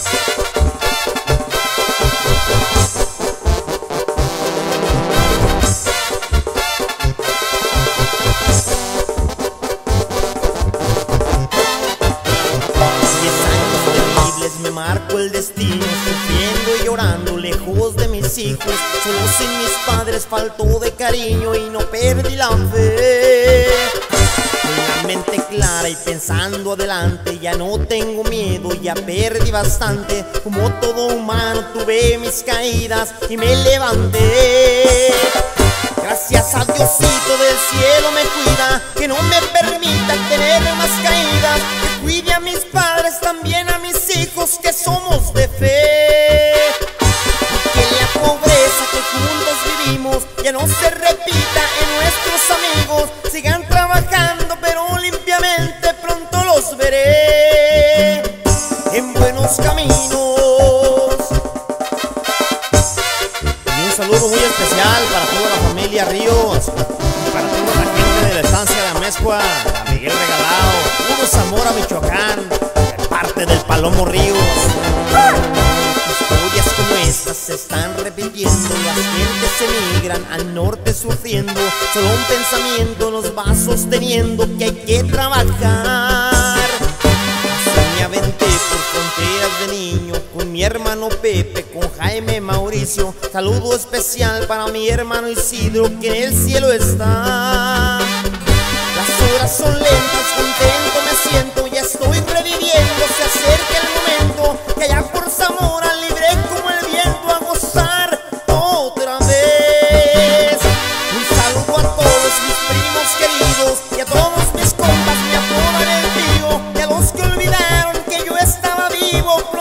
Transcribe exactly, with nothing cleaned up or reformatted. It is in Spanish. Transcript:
Me marcó el destino, sufriendo y llorando lejos de mis hijos. Solo sin mis padres faltó de cariño y no perdí la fe. Con la mente clara y pensando adelante, ya no tengo miedo, ya perdí bastante. Como todo humano tuve mis caídas y me levanté. Gracias a Diosito del cielo me cuida, que no me permita tener más caídas. Que cuide a mis padres, también a mis hijos, que somos de fe. Que la pobreza que juntos vivimos ya no se repita en nuestros amigos. Sigan trabajando pero limpiamente, pronto los veré en buenos caminos. Y un saludo muy especial para toda la familia Ríos, para toda la gente de la estancia de Amezcua, a Miguel Regalado, puro Zamora, Michoacán, de parte del Palomo Ríos. Historias como estas se están repitiendo, las gentes emigran al norte sufriendo. Solo un pensamiento nos va sosteniendo, que hay que trabajar. Así me aventé por fronteras de niño, con mi hermano Pepe, con Jaime Mauricio. Saludo especial para mi hermano Isidro, que en el cielo está. Las horas son lentas, contento me siento, ya estoy reviviendo. Se acerca el momento que allá por Zamora, libre como el viento, a gozar otra vez. Un saludo a todos mis primos queridos y a todos mis compas, me apodan el tío. Y a los que olvidaron que yo estaba vivo,